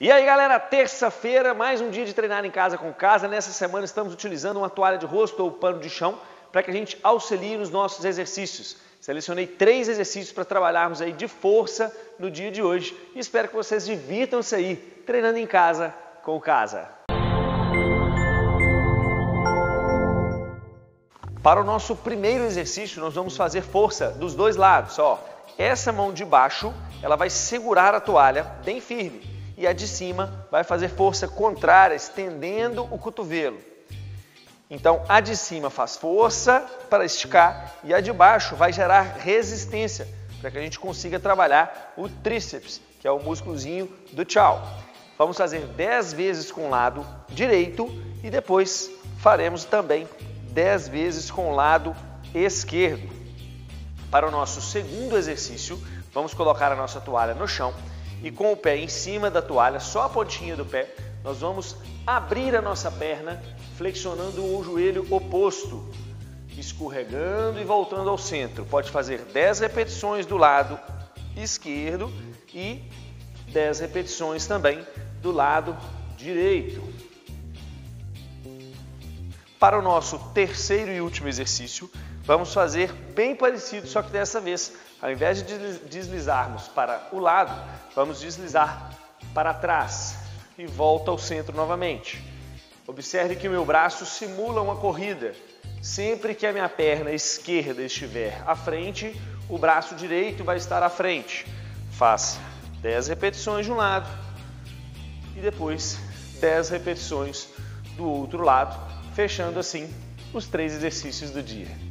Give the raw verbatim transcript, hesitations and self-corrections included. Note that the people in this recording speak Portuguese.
E aí galera, terça-feira, mais um dia de treinar em casa com casa. Nessa semana estamos utilizando uma toalha de rosto ou pano de chão para que a gente auxilie nos nossos exercícios. Selecionei três exercícios para trabalharmos aí de força no dia de hoje e espero que vocês divirtam-se aí treinando em casa com casa. Para o nosso primeiro exercício, nós vamos fazer força dos dois lados. Ó, essa mão de baixo, ela vai segurar a toalha bem firme. E a de cima vai fazer força contrária, estendendo o cotovelo. Então, a de cima faz força para esticar e a de baixo vai gerar resistência para que a gente consiga trabalhar o tríceps, que é o músculozinho do tchau. Vamos fazer dez vezes com o lado direito e depois faremos também dez vezes com o lado esquerdo. Para o nosso segundo exercício, vamos colocar a nossa toalha no chão. E com o pé em cima da toalha, só a pontinha do pé, nós vamos abrir a nossa perna, flexionando o joelho oposto, escorregando e voltando ao centro. Pode fazer dez repetições do lado esquerdo e dez repetições também do lado direito. Para o nosso terceiro e último exercício, vamos fazer bem parecido, só que dessa vez, ao invés de deslizarmos para o lado, vamos deslizar para trás e volta ao centro novamente. Observe que o meu braço simula uma corrida. Sempre que a minha perna esquerda estiver à frente, o braço direito vai estar à frente. Faça dez repetições de um lado e depois dez repetições do outro lado, fechando assim os três exercícios do dia.